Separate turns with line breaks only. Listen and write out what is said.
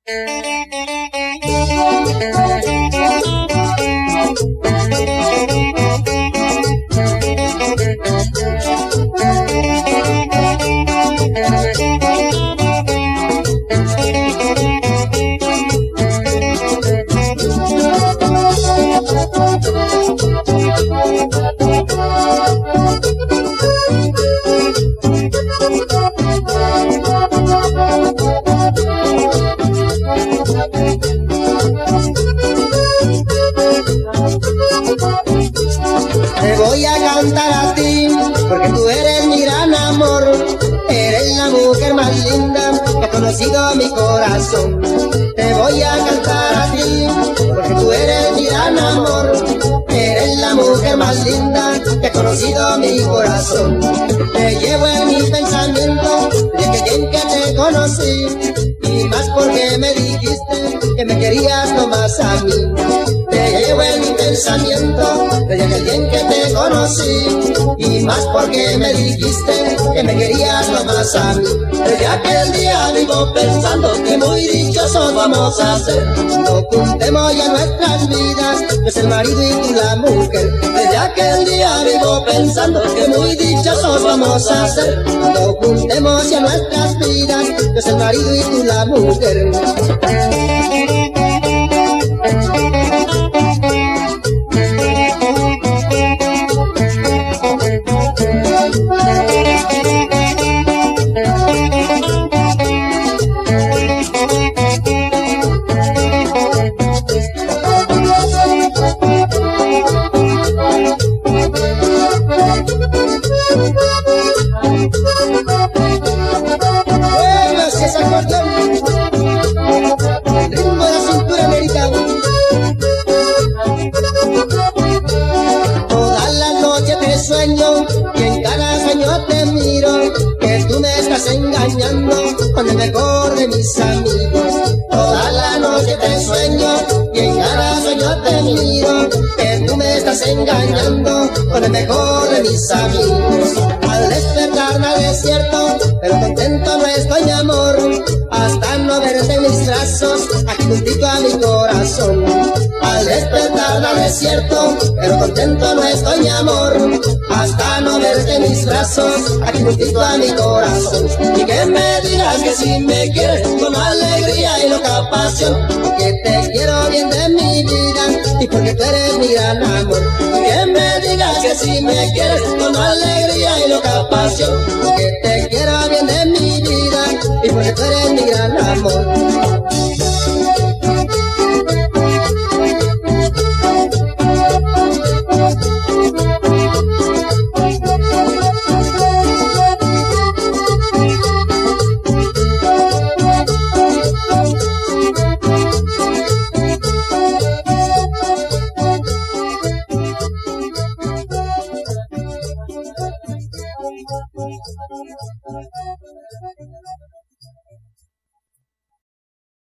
Te voy a cantar a ti, porque tú eres mi gran amor. Eres la mujer más linda que ha conocido mi corazón. Te voy a cantar a ti, porque tú eres mi gran amor. Eres la mujer más linda que ha conocido mi corazón. Te llevo en mi pensamiento desde que bien que te conocí, y más porque me dijiste que me querías nomás a mí. Te llevo en mi pensamiento desde que bien que te conocí, y más porque me dijiste que me querías nomás a mí. Desde aquel día vivo pensando que muy dichosos vamos a ser. No juntemos ya nuestras vidas, yo soy el marido y tú la mujer. Desde aquel día vivo pensando que muy dichosos vamos a ser. No juntemos ya nuestras vidas, yo soy el marido y tú la mujer. Bueno, si es acordeón, el ritmo de la cintura americana. Todas las noches te sueño y en cada sueño te miro, que tú me estás engañando con el mejor de mis amigos. Todas las noches te sueño y en cada sueño te miro, que tú me estás engañando con el mejor de mis amigos. Al despertar nada es cierto, pero contento no estoy, mi amor, hasta no verte en mis brazos, aquí juntito a mi corazón. Al despertar nada es cierto, pero contento no estoy, mi amor, hasta no verte en mis brazos, aquí juntito a mi corazón. Y que me digas que si me quieres con alegría y loca pasión, porque te quiero bien de mi vida y porque tú eres mi gran amor. Y que me digas que si me quieres con alegría y loca pasión, porque te quiero bien de mi vida y porque tú eres mi gran amor.